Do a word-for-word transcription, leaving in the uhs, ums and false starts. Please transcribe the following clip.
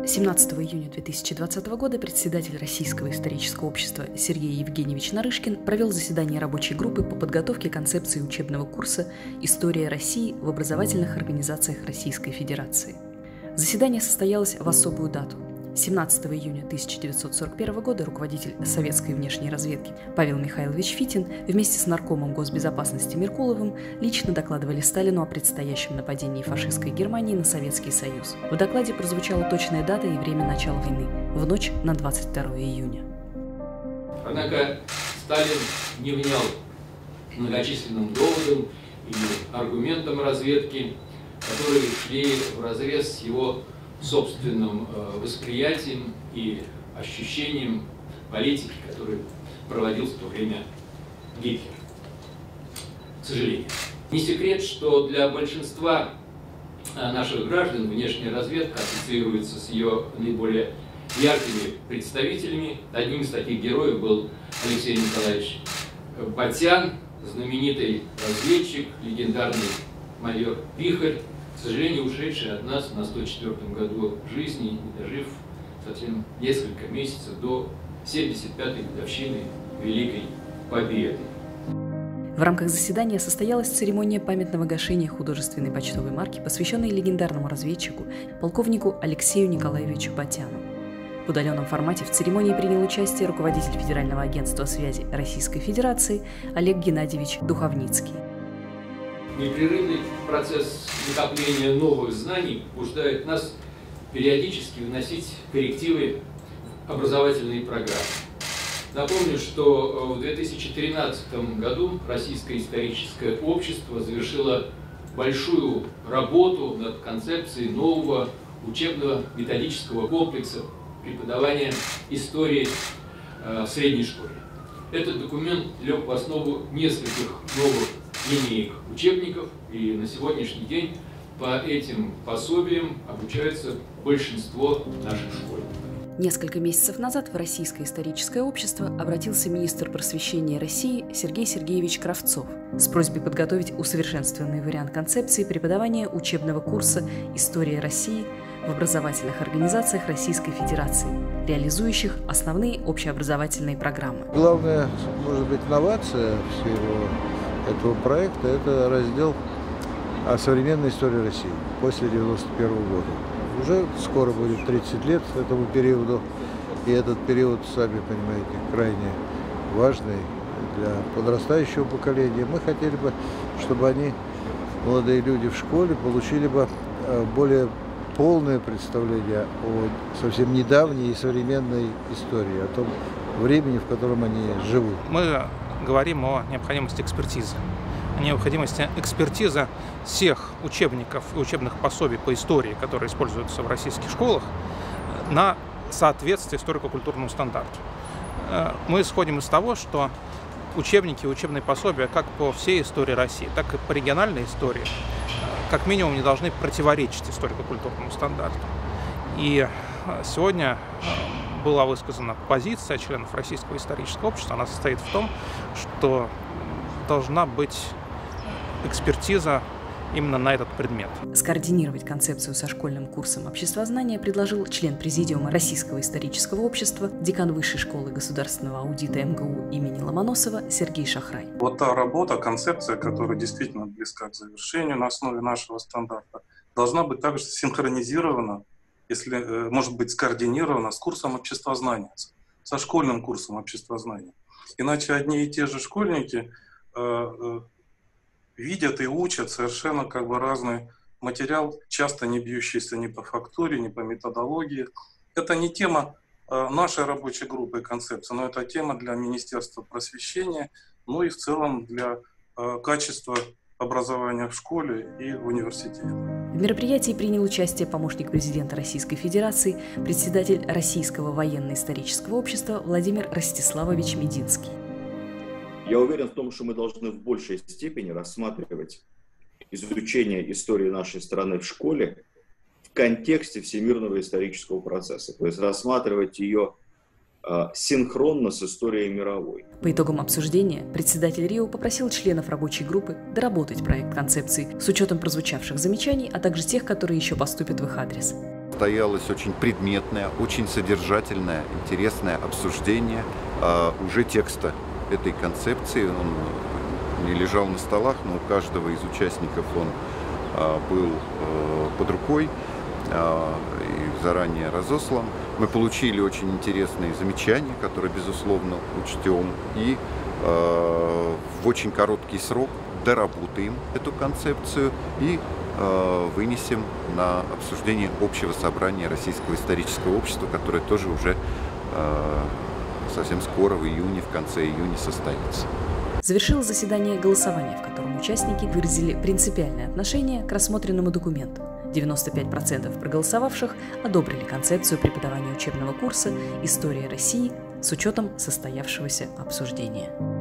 семнадцатого июня две тысячи двадцатого года председатель Российского исторического общества Сергей Евгеньевич Нарышкин провел заседание рабочей группы по подготовке концепции учебного курса «История России» в образовательных организациях Российской Федерации. Заседание состоялось в особую дату. семнадцатого июня тысяча девятьсот сорок первого года руководитель советской внешней разведки Павел Михайлович Фитин вместе с наркомом госбезопасности Меркуловым лично докладывали Сталину о предстоящем нападении фашистской Германии на Советский Союз. В докладе прозвучала точная дата и время начала войны – в ночь на двадцать второе июня. Однако Сталин не внял многочисленным доводам и аргументам разведки, которые шли вразрез с его собственным восприятием и ощущением политики, которую проводил в то время Гитлер. К сожалению. Не секрет, что для большинства наших граждан внешняя разведка ассоциируется с ее наиболее яркими представителями. Одним из таких героев был Алексей Николаевич Батян, знаменитый разведчик, легендарный майор Вихрь, к сожалению, ушедший от нас на сто четвёртом году жизни, не дожив совсем несколько месяцев до семьдесят пятой годовщины Великой Победы. В рамках заседания состоялась церемония памятного гашения художественной почтовой марки, посвященной легендарному разведчику, полковнику Алексею Николаевичу Батяну. В удаленном формате в церемонии принял участие руководитель Федерального агентства связи Российской Федерации Олег Геннадьевич Духовницкий. Непрерывный процесс накопления новых знаний побуждает нас периодически вносить коррективы в образовательные программы. Напомню, что в две тысячи тринадцатом году Российское историческое общество завершило большую работу над концепцией нового учебного методического комплекса преподавания истории в средней школе. Этот документ лег в основу нескольких новых линеек учебников, и на сегодняшний день по этим пособиям обучается большинство наших школьников. Несколько месяцев назад в Российское историческое общество обратился министр просвещения России Сергей Сергеевич Кравцов с просьбой подготовить усовершенствованный вариант концепции преподавания учебного курса «История России» в образовательных организациях Российской Федерации, реализующих основные общеобразовательные программы. Главная, может быть, новация всего этого проекта – это раздел о современной истории России после девяносто первого года. Уже скоро будет тридцать лет этому периоду, и этот период, сами понимаете, крайне важный для подрастающего поколения. Мы хотели бы, чтобы они, молодые люди в школе, получили бы более полное представление о совсем недавней и современной истории, о том времени, в котором они живут. Мы говорим о необходимости экспертизы. О необходимости экспертизы всех учебников и учебных пособий по истории, которые используются в российских школах, на соответствие историко-культурному стандарту. Мы исходим из того, что учебники и учебные пособия как по всей истории России, так и по региональной истории, как минимум, не должны противоречить историко-культурному стандарту. И сегодня была высказана позиция членов Российского исторического общества. Она состоит в том, что должна быть экспертиза именно на этот предмет. Скоординировать концепцию со школьным курсом обществознания предложил член Президиума Российского исторического общества, декан Высшей школы государственного аудита эм гэ у имени Ломоносова Сергей Шахрай. Вот та работа, концепция, которая действительно близка к завершению на основе нашего стандарта, должна быть также синхронизирована, если, может быть, скоординирована с курсом обществознания, со школьным курсом обществознания. Иначе одни и те же школьники видят и учат совершенно как бы разный материал, часто не бьющийся ни по фактуре, ни по методологии. Это не тема нашей рабочей группы концепции, но это тема для Министерства просвещения, ну и в целом для качества образования в школе и в университете. В мероприятии принял участие помощник президента Российской Федерации, председатель Российского военно-исторического общества Владимир Ростиславович Мединский. Я уверен в том, что мы должны в большей степени рассматривать изучение истории нашей страны в школе в контексте всемирного исторического процесса, то есть рассматривать ее э, синхронно с историей мировой. По итогам обсуждения председатель РИО попросил членов рабочей группы доработать проект концепции с учетом прозвучавших замечаний, а также тех, которые еще поступят в их адрес. состоялось очень предметное, очень содержательное, интересное обсуждение э, уже текста этой концепции. Он не лежал на столах, но у каждого из участников он э, был э, под рукой э, и заранее разослан. Мы получили очень интересные замечания, которые, безусловно, учтем, и э, в очень короткий срок доработаем эту концепцию и э, вынесем на обсуждение общего собрания Российского исторического общества, которое тоже уже э, совсем скоро, в июне, в конце июня состоится. Завершилось заседание голосования, в котором участники выразили принципиальное отношение к рассмотренному документу. девяносто пять процентов проголосовавших одобрили концепцию преподавания учебного курса «История России» с учетом состоявшегося обсуждения.